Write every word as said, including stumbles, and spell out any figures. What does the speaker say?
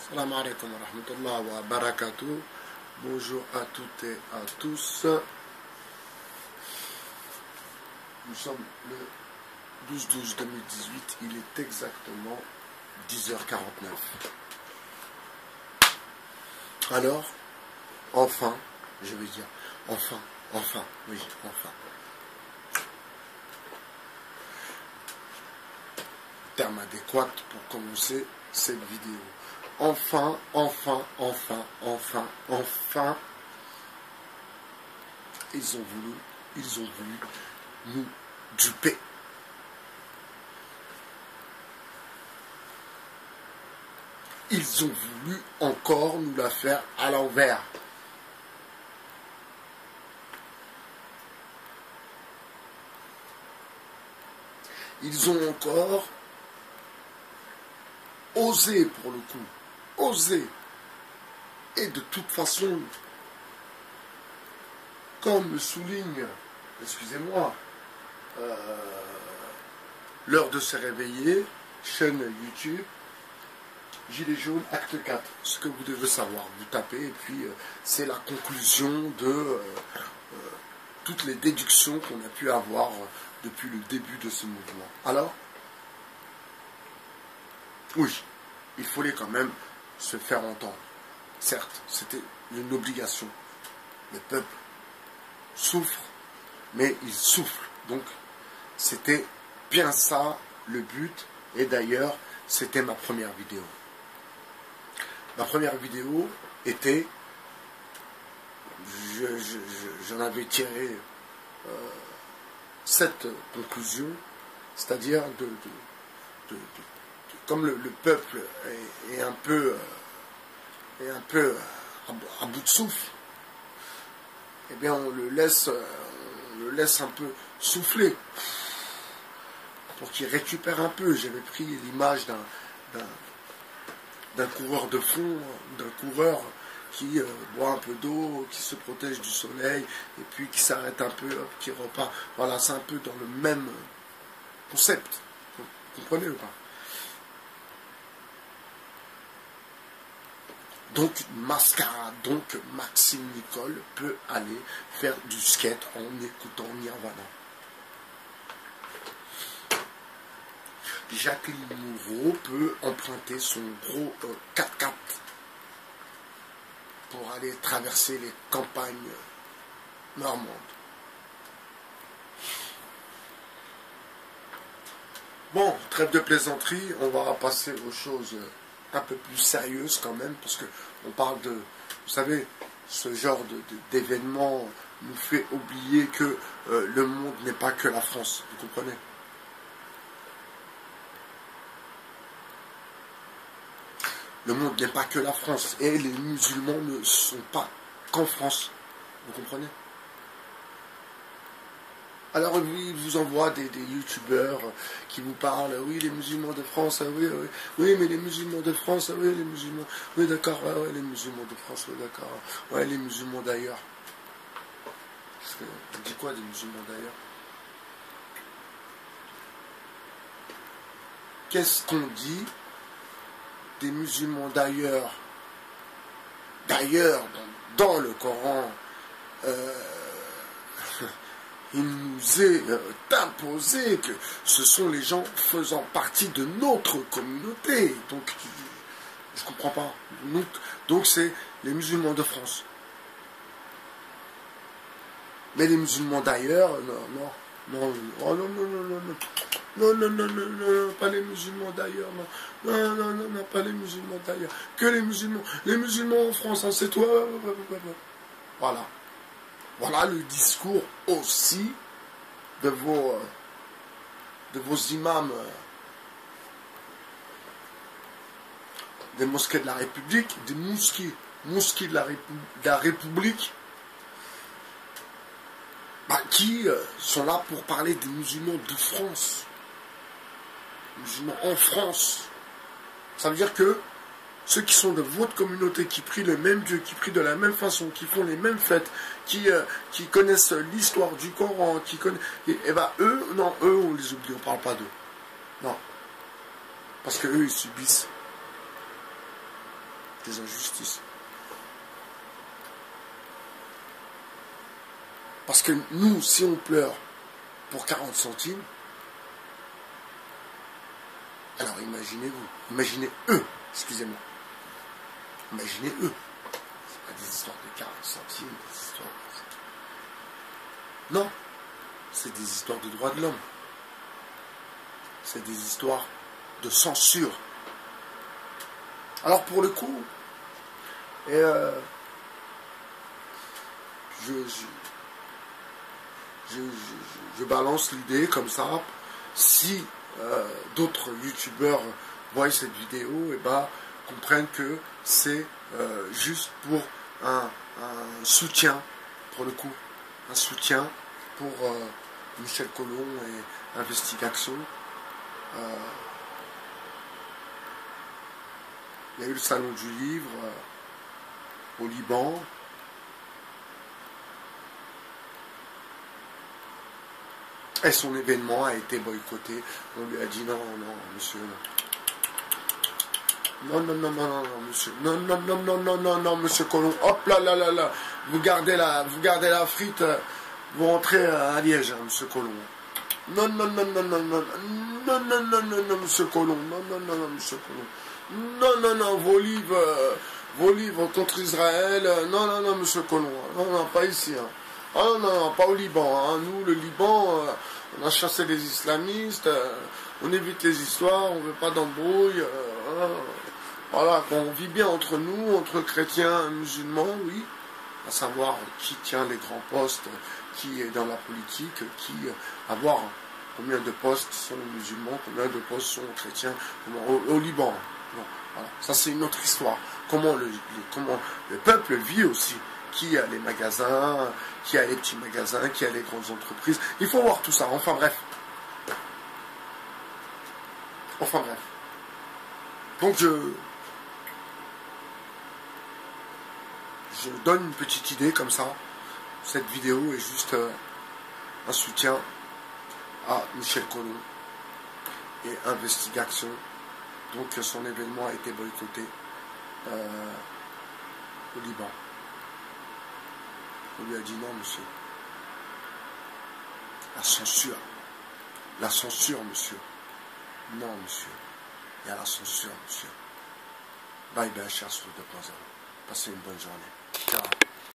Salam alaikum wa rahmatullah wa barakatuh. Bonjour à toutes et à tous. Nous sommes le douze douze deux mille dix-huit. Il est exactement dix heures quarante-neuf. Alors, enfin, je vais dire, enfin, enfin, oui, enfin. Terme adéquat pour commencer cette vidéo. Enfin, enfin, enfin, enfin, enfin, ils ont voulu, ils ont voulu nous duper. Ils ont voulu encore nous la faire à l'envers. Ils ont encore osé pour le coup. Osé. Et de toute façon, comme souligne, excusez-moi, euh, l'heure de se réveiller, chaîne YouTube, Gilets jaunes, acte quatre. Ce que vous devez savoir, vous tapez, et puis euh, c'est la conclusion de euh, euh, toutes les déductions qu'on a pu avoir euh, depuis le début de ce mouvement. Alors, oui, il fallait quand même se faire entendre. Certes, c'était une obligation. Le peuple souffre, mais il souffle. Donc, c'était bien ça le but. Et d'ailleurs, c'était ma première vidéo. Ma première vidéo était, je, je, je, j'en avais tiré euh, cette conclusion, c'est-à-dire de, de, de, de, de comme le, le peuple est, est un peu, euh, est un peu à, à bout de souffle, eh bien on le laisse, on le laisse un peu souffler pour qu'il récupère un peu. J'avais pris l'image d'un, d'un d'un coureur de fond, d'un coureur qui euh, boit un peu d'eau, qui se protège du soleil, et puis qui s'arrête un peu, hop, qui repart. Voilà, c'est un peu dans le même concept. Vous comprenez ou pas? Donc, mascarade, donc Maxime Nicole peut aller faire du skate en écoutant Nirvana. Jacqueline Moreau peut emprunter son gros euh, quatre-quatre pour aller traverser les campagnes normandes. Bon, trêve de plaisanterie, on va passer aux choses un peu plus sérieuses quand même, parce que on parle de, vous savez, ce genre de, de, d'événement nous fait oublier que euh, le monde n'est pas que la France, vous comprenez ? Le monde n'est pas que la France, et les musulmans ne sont pas qu'en France. Vous comprenez? Alors oui, ils vous envoient des, des youtubeurs qui vous parlent, oui, les musulmans de France, oui, oui, oui, mais les musulmans de France, oui, les musulmans, oui, d'accord, ouais, ouais, les musulmans de France, oui, d'accord, ouais, les musulmans d'ailleurs. Parce que, on dit quoi des musulmans d'ailleurs? Qu'est-ce qu'on dit des musulmans d'ailleurs, d'ailleurs, dans, dans le Coran, euh, il nous est euh, imposé que ce sont les gens faisant partie de notre communauté. Donc, je ne comprends pas. Donc, donc c'est les musulmans de France. Mais les musulmans d'ailleurs, non, non, non, oh non, non, non, non, non. Non, non, non, non, non, pas les musulmans d'ailleurs, non. Non, non, non, non, pas les musulmans d'ailleurs. Que les musulmans. Les musulmans en France, hein, c'est toi. Voilà. Voilà le discours aussi de vos, de vos imams des mosquées de la République, des mosquées, mosquées de la, Répu de la République, bah, qui euh, sont là pour parler des musulmans de France. Musulmans en France. Ça veut dire que ceux qui sont de votre communauté, qui prient le même Dieu, qui prient de la même façon, qui font les mêmes fêtes, qui, euh, qui connaissent l'histoire du Coran, qui connaissent... Et, et ben eux, non, eux, on les oublie, on ne parle pas d'eux. Non. Parce que eux, ils subissent des injustices. Parce que nous, si on pleure pour quarante centimes, alors imaginez-vous, imaginez eux, excusez-moi, imaginez eux. C'est pas des histoires de quarante centimes, des histoires... Non, c'est des histoires de droits de l'homme. C'est des histoires de censure. Alors pour le coup, et euh, je, je, je, je, je balance l'idée comme ça, si euh, d'autres youtubeurs voient cette vidéo, et ben comprennent que c'est euh, juste pour un, un soutien, pour le coup, un soutien pour euh, Michel Collomb et Investigation. Euh, il y a eu le salon du livre euh, au Liban. Et son événement a été boycotté. On lui a dit non, non, monsieur. Non, non, non, non, non, non, monsieur. Non, non, non, non, non, non, non, monsieur Collomb. Hop là, là, là, là. Vous gardez la, vous gardez la frite. Vous rentrez à Liège, hein, monsieur Collomb. Non, non, non, non, non, non, non, non, non, non, non, monsieur Collomb. Non, non, non, non, monsieur Collomb. Non, non, non, vos livres, euh, vos livres contre Israël. Euh, non, non, non, monsieur Collomb. Non, non, pas ici. Hein. Ah non, non, non, pas au Liban. Hein. Nous, le Liban, euh, on a chassé les islamistes. Euh, on évite les histoires. On veut pas d'embrouille. Euh, hein. Voilà, on vit bien entre nous, entre chrétiens et musulmans, oui. À savoir qui tient les grands postes, qui est dans la politique, qui à voir combien de postes sont les musulmans, combien de postes sont les chrétiens au, au Liban. Bon, voilà. Ça c'est une autre histoire. Comment le, comment le peuple vit aussi, qui a les magasins, qui a les petits magasins, qui a les grandes entreprises. Il faut voir tout ça. Enfin bref. Enfin bref. Donc je je donne une petite idée comme ça. Cette vidéo est juste euh, un soutien à Michel Collomb et Investigation. Donc son événement a été boycotté euh, au Liban. On lui a dit non, monsieur. La censure. La censure, monsieur. Non, monsieur. Il y a la censure, monsieur. Bye bye, cher Soul deux point zéro. Passez une bonne journée. Ciao.